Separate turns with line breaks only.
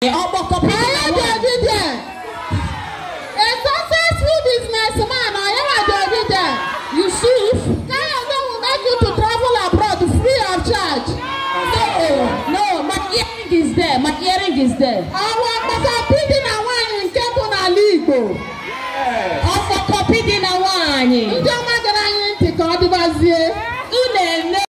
A successful businessman, Yusuf, will make you to travel abroad free of charge.
No, my earring is there. My earring is there.
Our Papa Pidin and one in Kepona Ligo.